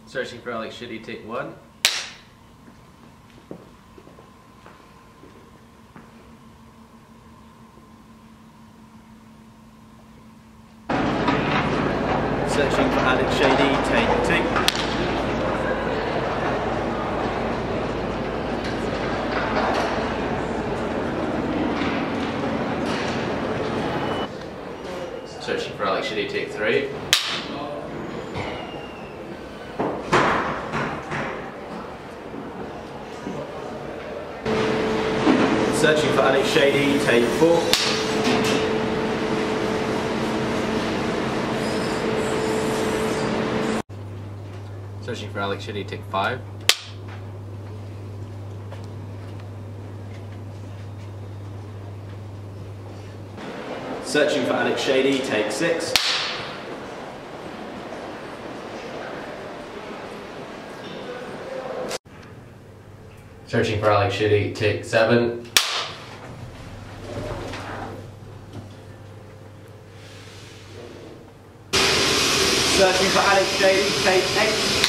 Searching for Alex Shitty, take 1. Searching for Alex Shady, take 2. Searching for Alex Shitty, take 3. Searching for Alex Shady, take 4. Searching for Alex Shitty, take 5. Searching for Alex Shady, take 6. Searching for Alex Shitty, take 7. Searching for Alex Shady, take 8.